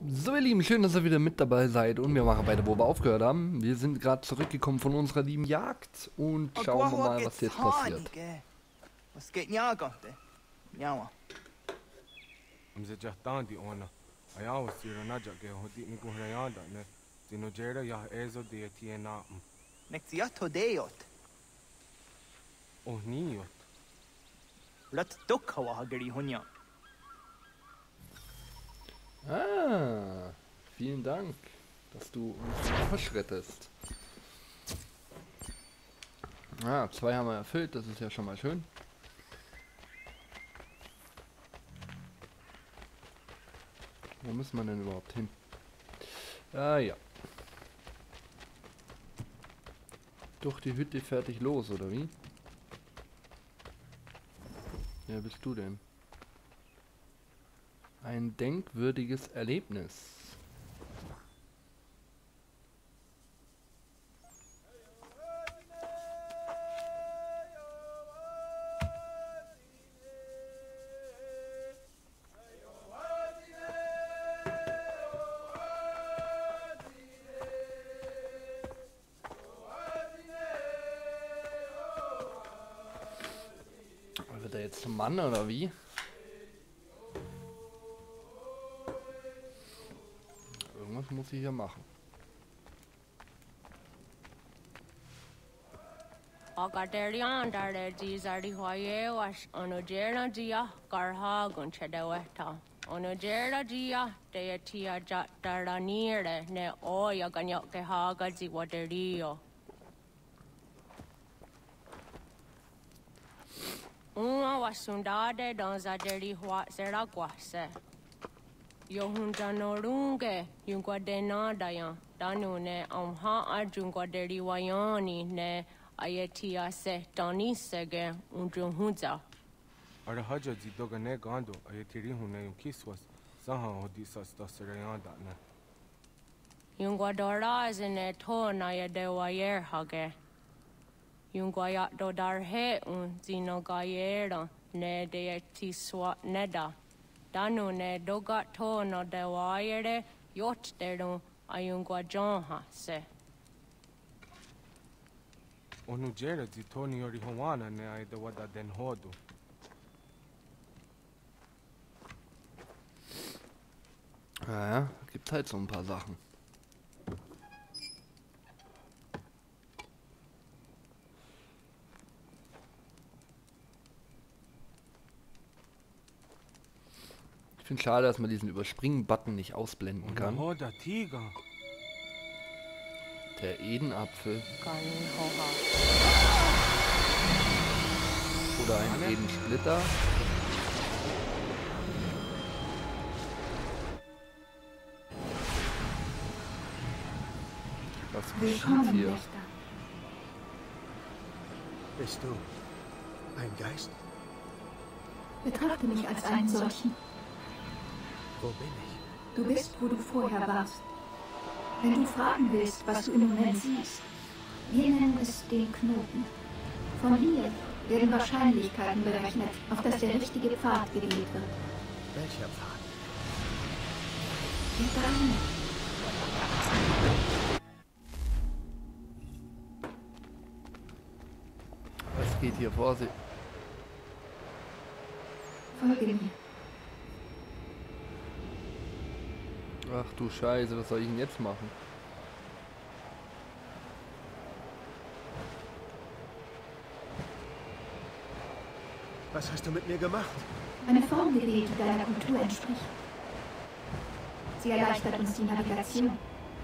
So ihr Lieben, schön, dass ihr wieder mit dabei seid und wir machen weiter, wo wir aufgehört haben. Wir sind gerade zurückgekommen von unserer lieben Jagd und schauen wir mal, was jetzt passiert. Was geht Nyagante? Nyawa. Mze jahtandi ona. Ayaw siro naja ge hodi ni guhrayanda ne. Zino jera ya ezo de tiena. Nektiato deot. Oh niot. Lat dokhawa hageri hunya. Ah, vielen Dank, dass du uns den Arsch rettest. Ah, 2 haben wir erfüllt, das ist ja schon mal schön. Wo müssen wir denn überhaupt hin? Ah ja. Durch die Hütte fertig los, oder wie? Wer bist du denn? Ein denkwürdiges Erlebnis. Wird er jetzt zum Mann oder wie? Irgendwas muss ich hier machen. Agaderian dare jizari hoye was onojera jia karha gunchedeweta. Onojera jia deetia jaranire ne oya ganyoke haga ziwaderio. Uma wasundade donzaderi hua serakwase. Yohunja norunge yungwadena dayan danu ne amha arjungwaderi wayani ne ayetia se tani sege unjunhunza. Arahaja zidoga ne gando ayetiri hune yunkiswas. Saha hodi sasta serayanda ne. Yungwadora zine to na yedewayer hage. Yungwayat dodar he un zinogayera ne deeti swa neda. Danu ne doga to no de wayere yot deru ayungwa jonha se. Onu jera zitoni yori hawana ne aida wada den hodu. Naja, gibt halt so ein paar Sachen. Ich finde schade, dass man diesen Überspringen-Button nicht ausblenden kann. Hoda Tiger. Der Edenapfel Ganhoha. oder ein Edensplitter. Was geschieht Willkommen, hier? Wächter. Bist du ein Geist? Betrachte mich als einen solchen. Wo bin ich? Du bist, wo du vorher warst. Wenn du fragen willst, was du im Moment siehst, wir nennen es den Knoten. Von hier werden Wahrscheinlichkeiten berechnet, auf dass der richtige Pfad gewählt wird. Welcher Pfad? Der deine. Was geht hier vor sich? Folge mir. Ach du Scheiße, was soll ich denn jetzt machen? Was hast du mit mir gemacht? Eine Form gewählt, die deiner Kultur entspricht. Sie erleichtert uns die Navigation.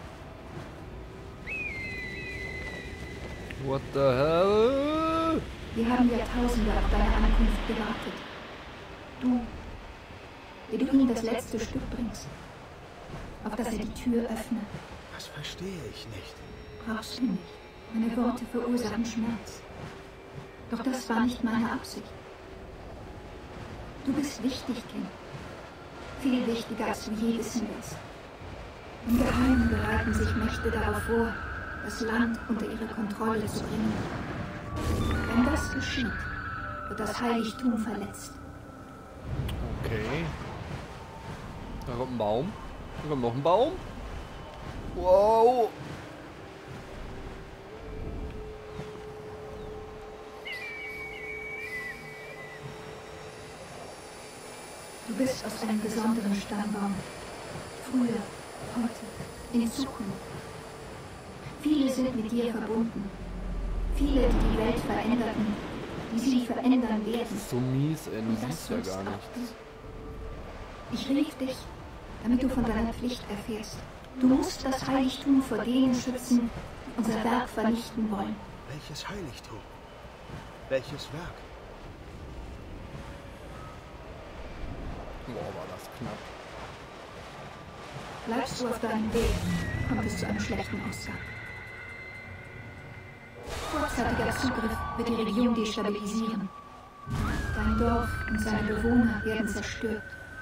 What the hell? Wir haben Jahrtausende auf deine Ankunft gewartet. Du, der du ihm das letzte Stück bringst, auf das er die Tür öffne. Das verstehe ich nicht. Brauchst du nicht. Meine Worte verursachen Schmerz. Doch das war nicht meine Absicht. Du bist wichtig, Kind. Viel wichtiger, als du je wissen wirst. Im Geheimen bereiten sich Mächte darauf vor, das Land unter ihre Kontrolle zu bringen. Wenn das geschieht, wird das Heiligtum verletzt. Okay. Da kommt ein Baum. Hier kommt noch ein Baum. Wow. Du bist aus einem besonderen Stammbaum. Früher, heute, in Zukunft. Viele sind mit dir verbunden. Viele, die die Welt veränderten, die sie verändern werden. So mies, ey, du Und das siehst ja sollst gar auch nichts. du. Ich rief dich, damit du von deiner Pflicht erfährst. Du musst das Heiligtum vor denen schützen, die unser Werk vernichten wollen. Welches Heiligtum? Welches Werk? Boah, war das knapp. Bleibst du auf deinem Weg, kommt es zu einem schlechten Ausgang. Vorzeitiger Zugriff wird die Region destabilisieren. Dein Dorf und seine Bewohner werden zerstört.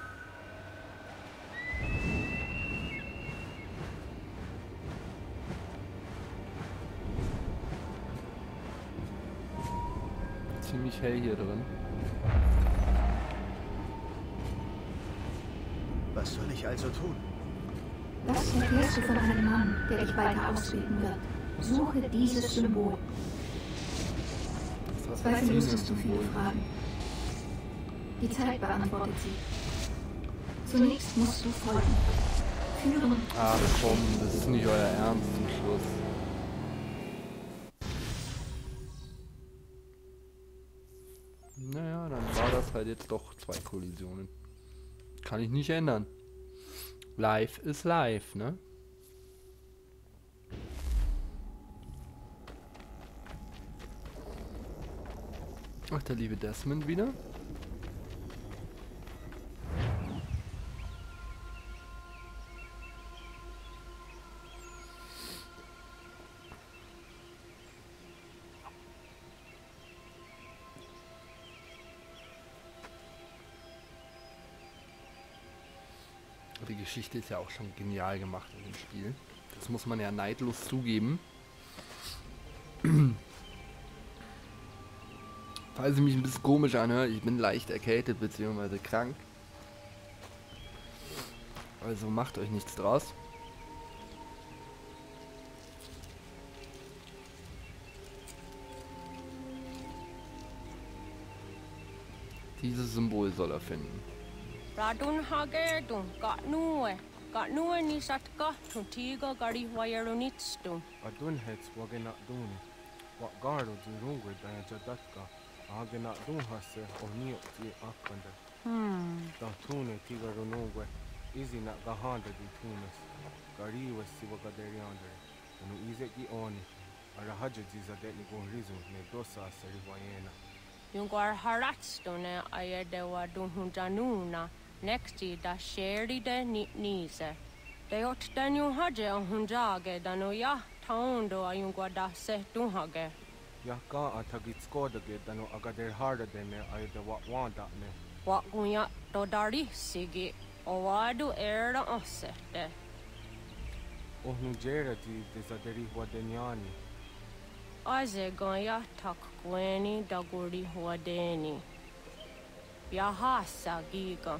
Ziemlich hell hier drin. Was soll ich also tun? Das erfährst du von einem Mann, der dich weiter ausbilden wird. Suche dieses Symbol. Was Zweifellos hast du viele Fragen. Die Zeit beantwortet sie. Zunächst musst du folgen. Führen. Ach komm, das ist nicht euer Ernst zum Schluss. Naja, dann war das halt jetzt doch 2 Kollisionen. Kann ich nicht ändern. Live ist live, ne? Ach, der liebe Desmond wieder. Die Geschichte ist ja auch schon genial gemacht in dem Spiel. Das muss man ja neidlos zugeben. Falls ich mich ein bisschen komisch anhöre, ich bin leicht erkältet bzw. krank. Also macht euch nichts draus. Dieses Symbol soll er finden. Radun hagerdun, gatnue ni satka, tuntiga gari wayarunitstu. Adun hets wagena duni. Wa gardo di rungwe daya jadatka. Agena dun hase onio ti akanda. Da tune tiga runungwe. Izi na gahanda di tunes. Gari wesi wagaderiandere. Unu ize ki oni. Arahaja zizadetni gonrizu ne dosa seri wayena. Yungar haratstune ayadewa dunhunjanuna. Nexti da sheri de nitnise. De ot danyu haje hunjage danoya taundo ayungwa da se dunhage. Ya ka atagitskoda dano agader harda dene ayde wa wanda ne. Wa gunya to dari sigi owadu era osete. Ohnu jera di desaderi wadenyani. Aze goya tak gweni daguri huadeni. Yahasa giga.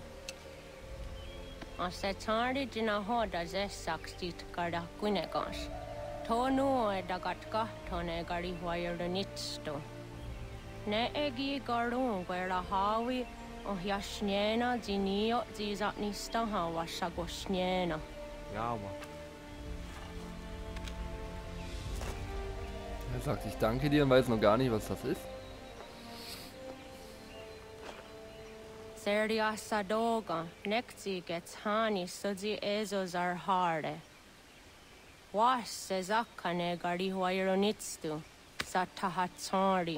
Asetari jina hoda ze sakstit kada kunegas. Tonu e dagatka tone gari huayernitsto. Ne egi garun gwera hawi o yashnena zinio zizatnista hawa shagoshnena. Jawa. Er sagt, ich danke dir und weiß noch gar nicht, was das ist. Seria sadoga, nekzi gets hani sozi ezo zarhare. Was se zakane gari huayronitstu, satahatsari.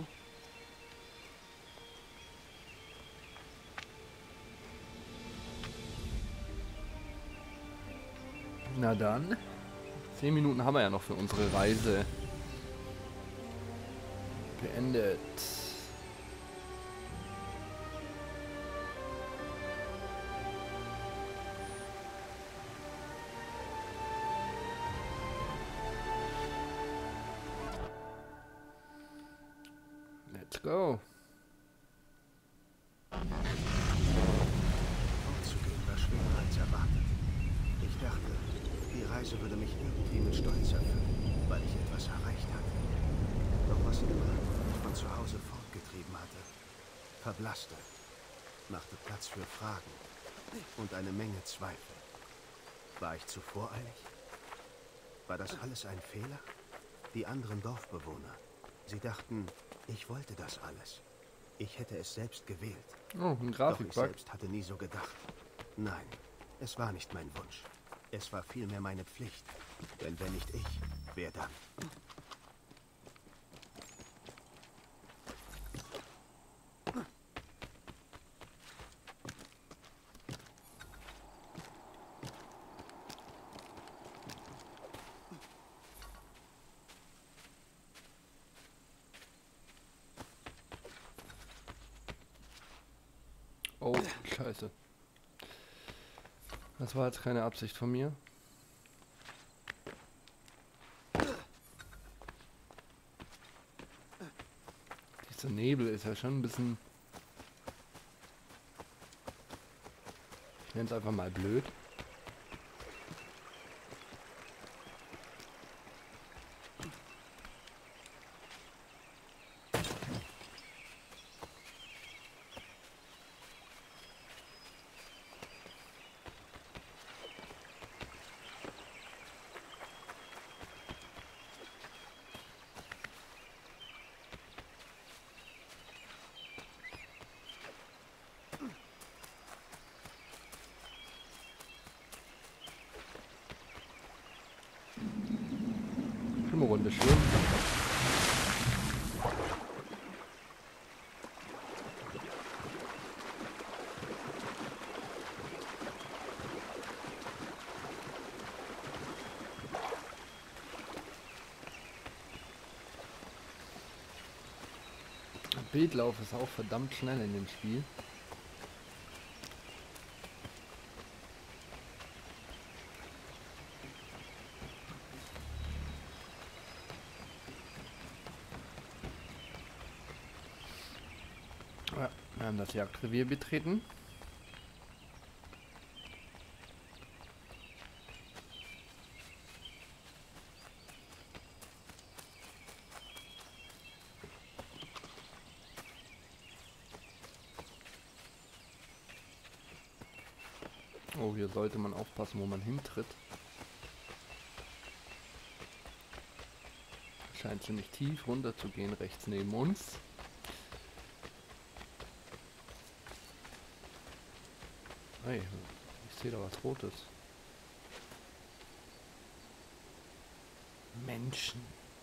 Na dann. 10 Minuten haben wir ja noch für unsere Reise beendet. Let's go. Fortzugehen war schwerer als erwartet. Ich dachte, Reise würde mich irgendwie mit Stolz erfüllen, weil ich etwas erreicht hatte. Doch was immer mich von zu Hause fortgetrieben hatte, verblasste, machte Platz für Fragen und eine Menge Zweifel. War ich zu voreilig? War das alles ein Fehler? Die anderen Dorfbewohner, sie dachten, ich wollte das alles. Ich hätte es selbst gewählt. Oh, ein Doch ich Grafikbug. selbst hatte nie so gedacht. Nein, es war nicht mein Wunsch. Es war vielmehr meine Pflicht. Denn wenn nicht ich, wer dann? Oh, scheiße. Das war jetzt keine Absicht von mir. Dieser Nebel ist ja schon ein bisschen... Ich nenne es einfach mal blöd. Runde schön. Der Bildlauf ist auch verdammt schnell in dem Spiel. Ja, wir haben das Jagdrevier betreten. Oh, hier sollte man aufpassen, wo man hintritt. Scheint ziemlich tief runter zu gehen, rechts neben uns. Hey, ich sehe da was Rotes. Menschen.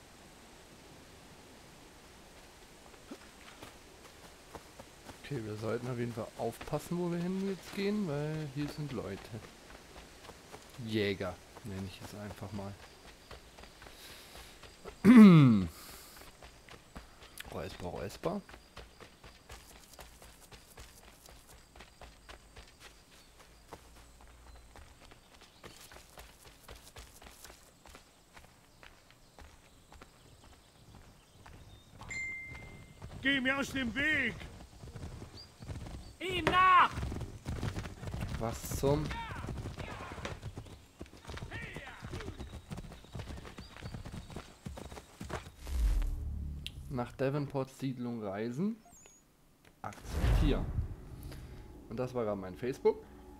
Okay, wir sollten auf jeden Fall aufpassen, wo wir hin jetzt gehen, weil hier sind Leute. Jäger, nenne ich es einfach mal. Räusper, Räusper. Geh mir aus dem Weg! Ihm nach! Was zum... Nach Davenports Siedlung reisen. Akzeptieren. Und das war gerade mein Facebook.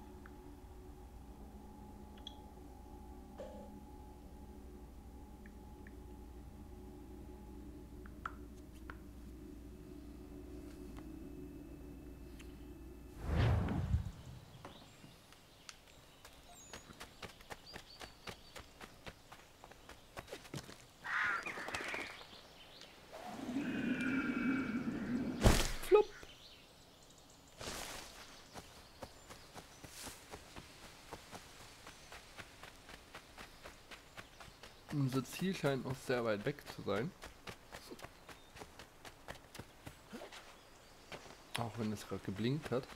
Flupp. Unser Ziel scheint noch sehr weit weg zu sein. Auch wenn es gerade geblinkt hat.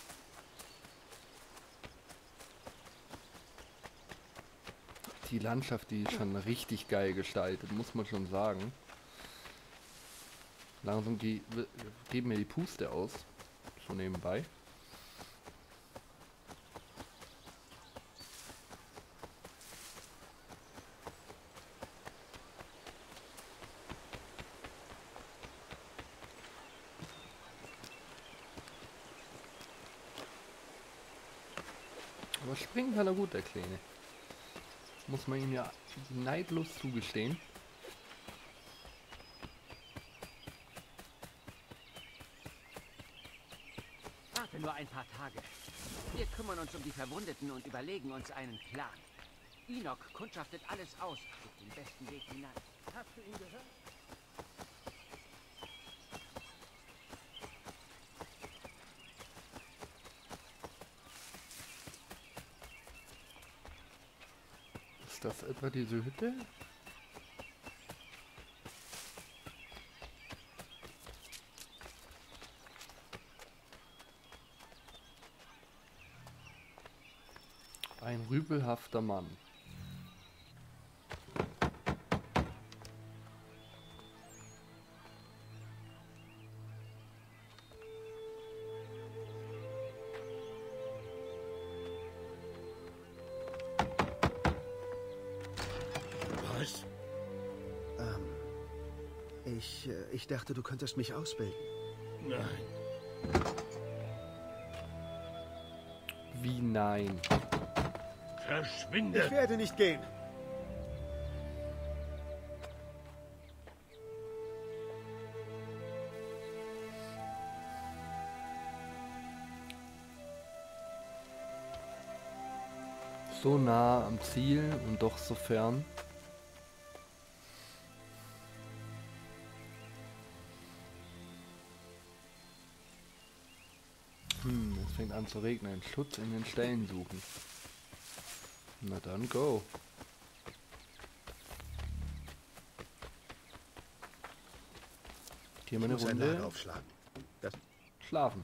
Die Landschaft, die ist schon richtig geil gestaltet, muss man schon sagen. Langsam geben mir die Puste aus. So nebenbei. Aber springen kann er gut, der Kleine. Muss man ihm ja neidlos zugestehen. Warte nur ein paar Tage. Wir kümmern uns um die Verwundeten und überlegen uns einen Plan. Enoch kundschaftet alles aus, sucht den besten Weg hinein. Hast du ihn gehört? Ist das etwa diese Hütte? Ein rüpelhafter Mann. Was? Ich dachte, du könntest mich ausbilden. Nein. Wie nein? Verschwinde! Ich werde nicht gehen. So nah am Ziel und doch so fern. Es fängt an zu regnen. Schutz in den Ställen suchen. Na dann, go. Hier mal eine Runde. Aufschlagen. Das Schlafen.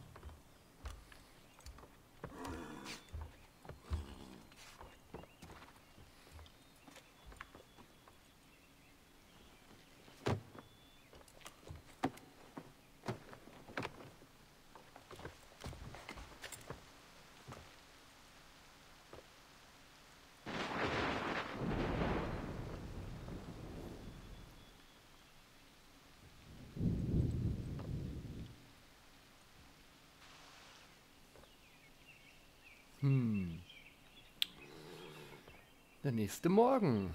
Der nächste Morgen.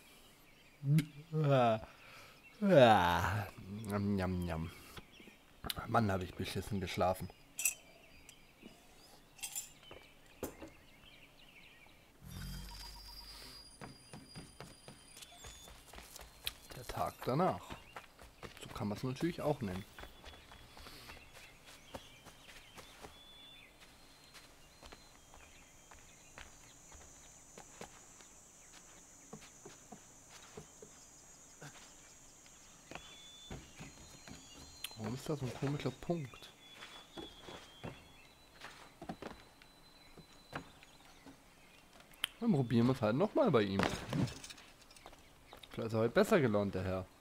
Njam, njam, njam. Mann, habe ich beschissen geschlafen. Der Tag danach. So kann man es natürlich auch nennen. Warum ist da so ein komischer Punkt? Dann probieren wir es halt nochmal bei ihm. Vielleicht ist er heute besser gelaunt, der Herr.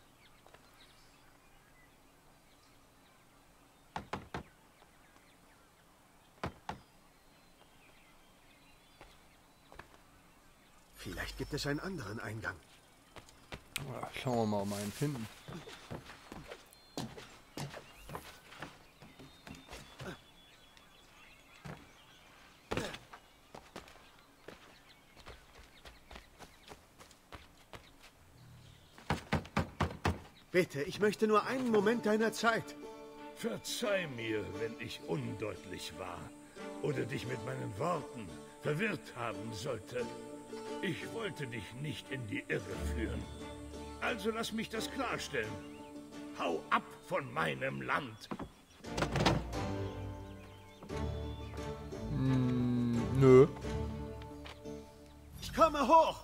Vielleicht gibt es einen anderen Eingang. Ja, schauen wir mal, ob wir einen finden. Bitte, ich möchte nur einen Moment deiner Zeit. Verzeih mir, wenn ich undeutlich war oder dich mit meinen Worten verwirrt haben sollte. Ich wollte dich nicht in die Irre führen. Also lass mich das klarstellen. Hau ab von meinem Land. Nö. Ich komme hoch.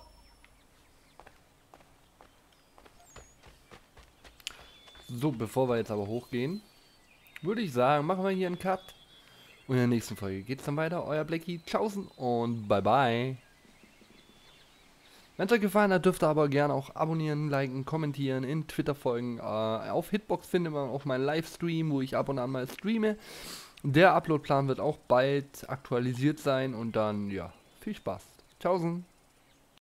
So, bevor wir jetzt aber hochgehen, würde ich sagen, machen wir hier einen Cut. Und in der nächsten Folge geht es dann weiter. Euer Blackie, tschaußen und bye bye. Wenn es euch gefallen hat, dürft ihr aber gerne auch abonnieren, liken, kommentieren, in Twitter folgen. Auf Hitbox findet man auch meinen Livestream, wo ich ab und an mal streame. Der Uploadplan wird auch bald aktualisiert sein und dann, ja, viel Spaß. Tschaußen.